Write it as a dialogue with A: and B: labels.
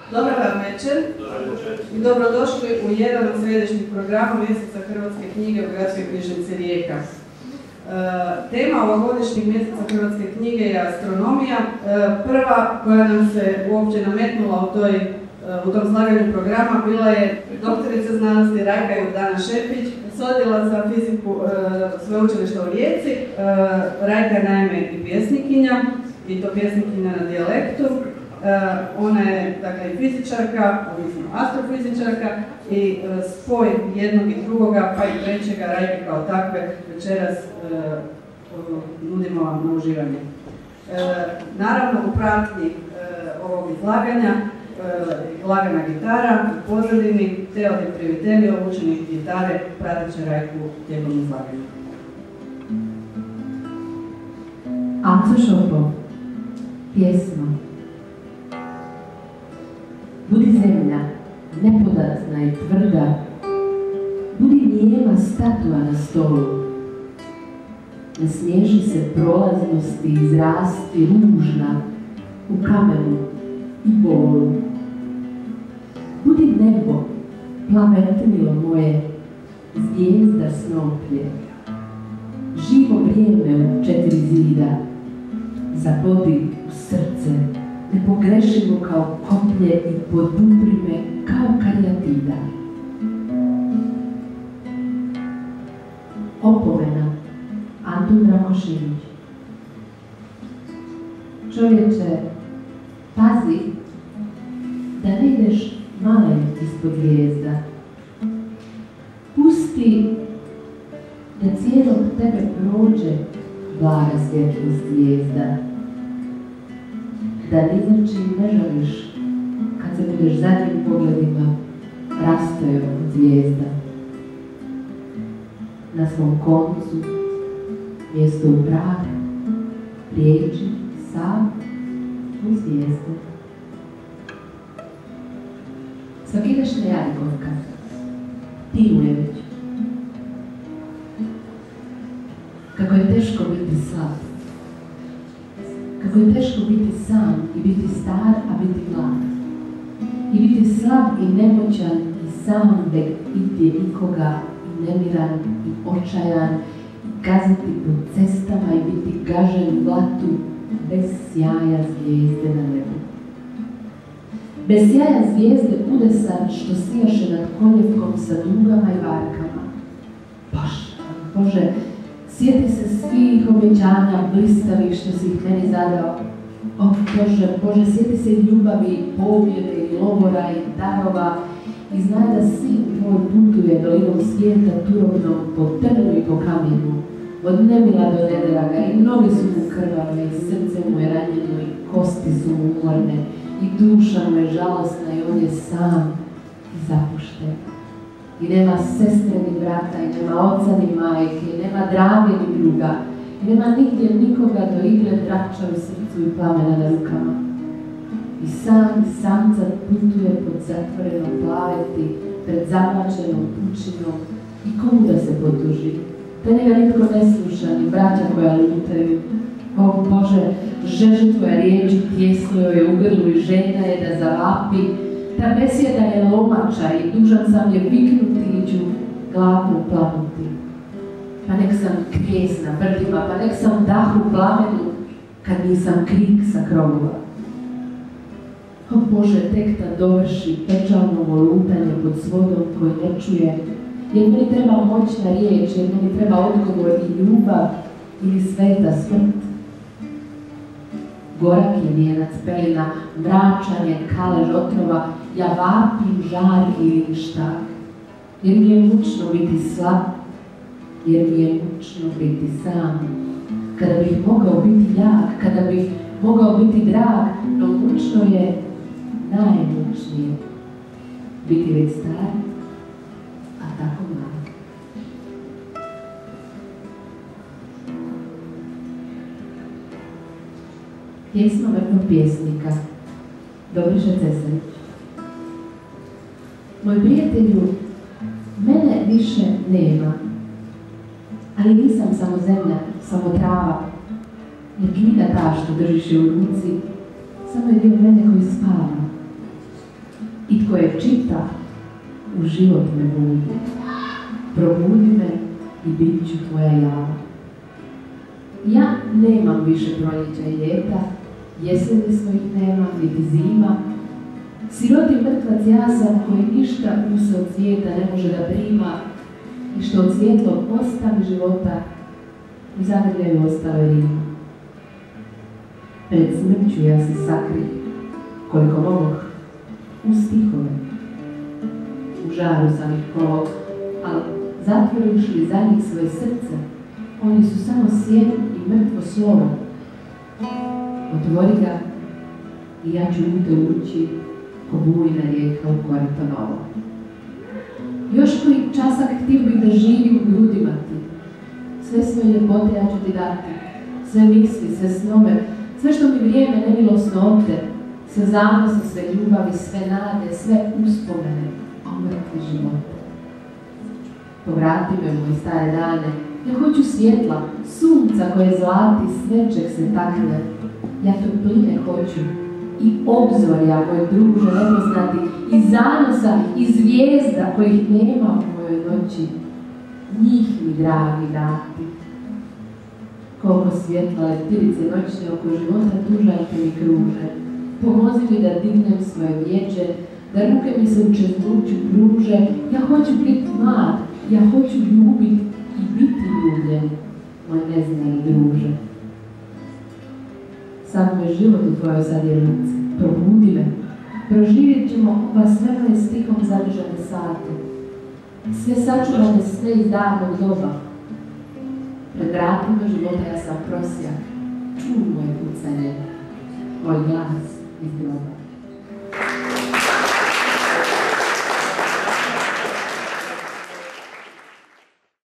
A: Dobar vam večer i dobrodošli u jedan od sljedećih programa mjeseca Hrvatske knjige u Gradskoj knjižnici Rijeka. Tema ovogodišnjeg mjeseca Hrvatske knjige je astronomija. Prva koja nam se uopće nametnula u tom slaganju programa bila je doktorica znanosti Rajka Jordana Šepić s odjela za fiziku Sveučilišta u Rijeci. Rajka je naime i pjesnikinja, i to pjesnikinja na dijalektu. Ona je dakle fizičarka, odnosno astrofizičarka i spoj jednog i drugoga pa i trećega Rajke kao takve večeras nudimo vam na uživanje. Naravno u pratnji ovog izlaganja lagana gitara u pozadini, Teodor Privitelio, učenik gitare, pratit će Rajku tijekom izlaganja.
B: Aco Šopo, pjesma. Budi zemlja, nepodatna i tvrda, budi nijema statua na stolu. Nasmiješi se prolaznosti, izrasti ružna u kamenu i bolu. Budi nebo, plavetnilo moje, zvijezda snoplje. Živo vrijeme u 4 zida, zabodi u srce, nepogrešivo kao koplje i podupri me kao karijatida. Opomena, Antun Rakošević. Čovječe, pazi da ne ideš malen ispod zvijezda. Pusti da cijelog tebe prođe blaga svjetlost zvijezda. Da ni za čim ne žališ kad se budeš zadnjim pogledima rastojao od zvijezda. Na svom koncu, mjesto u Prag, prijeđi sam u zvijezde. Svakidašnja Jarikovka, Tirujević. Kako je teško biti slab. Kako je teško biti sam i biti star, a biti mlad. I biti slab i nemoćan i sam bez vidje nikoga i nemiran i očajan i gaziti po cestama i biti gažen u blatu bez sjaja zvijezde na nebu. Bez sjaja zvijezde udesan što sijaše nad koljevkom sa dugama i varkama. Bože, sjeti se svih obećanja blistavih što si ih meni zadao. O Bože, sjeti se ljubavi, pobjede i logora i darova i znaj da sin tvoj putuje dolinom svijeta turobnom po trnu i po kamenu, od nemila do nedraga i noge su mu krvave i srce mu je ranjeno i kosti su mu umorne i duša mu je žalosna i on je sam i zapušten. I nema sestre ni brata, i nema oca ni majke, i nema drage ni druga, i nema nigdje nikoga do igle trača u srcu i plamena na rukama. I sam samca putuje pod zatvorenom plaveti, pred zaplačenom pučinom, i komu da se potuži? Da njega nitko ne sluša, ni braća koja lutaju. O Bože, žeže tvoja riječi tjesno joj je u grlu i željna je da zavapi. Ta besjeda je lomača i dužan sam je viknuti i ću glavu planuti. Pa nek sam kvijes na brdima, pa nek sam dah u plamenu, kad nisam krik sa krovova. O Bože, tek da dovrši pečalno volutanje pod svodom koji ne čuje, jer meni treba moćna riječ, jer meni treba odgovor i ljubav ili sveta smrt. Gorak je nijenac pelina, mračan je kalež otrova, ja vapim žar ili ništak. Jer mi je mučno biti slab, jer mi je mučno biti sam. Kada bih mogao biti jak, kada bih mogao biti drag, no mučno je najmučnije biti već star, a tako mlad. Pjesma vrtnog pjesnika, Dobriša Cesarić. Moj prijatelju, mene više nema, ali nisam samo zemlja, samo trava, jer knjiga ta što držiš je u ruci, samo je dio mene koji spava. ti koje čita, u život me budi. Probudi me i bit ću tvoja java. Ja nemam više proljeća i ljeta, jeseni svojih nema, niti zima. Siroti mrtvac ja sam koji ništa se od svijeta ne može da prima i što od svjetlog ostavi života u zagrljaju ostave rima. Pred smrću ja se sakrim, koliko mogu, u stihove. U žaru sam ih kolok, ali zatvoriš li za njih svoje srce, oni su samo sjed i mrtvo slovo. Otvori ga i ja ću u te ući ko bujna rijeka u korito novo. Još koji časak htio bih da živim u grudima ti. Sve svoje ljepote ja ću ti dati, sve misli, sve snove, sve što mi vrijeme nemilosno ote, sve zanose, sve ljubavi, sve nade, sve uspomene o mrtvi živote. Povrati me u moje stare dane, ja hoću svjetla, sunca koje zlati, svečeg se takne. Ja topline hoću i obzorja, moj druže nepoznati, i zanosa, i zvijezda kojih nema u mojoj noći. Njih mi dragi dati. Koliko svjetla leptirice noćne oko života tužaljke mi kruže. Pomozi mi da dignem svoje vječe, da ruke mi se u čeznuću pruže. Ja hoću biti mlad, ja hoću ljubit i biti ljubljen, moj neznani druže. Sam me život u tvojoj sad je ruci, probudi me. Proživjet ćemo ova sveme stihom zadržane sate. Sve sačuvane sne iz davnog doba. Pred vratima života ja sam prosjak. Čuj moje kucanje, moj glas iz groba.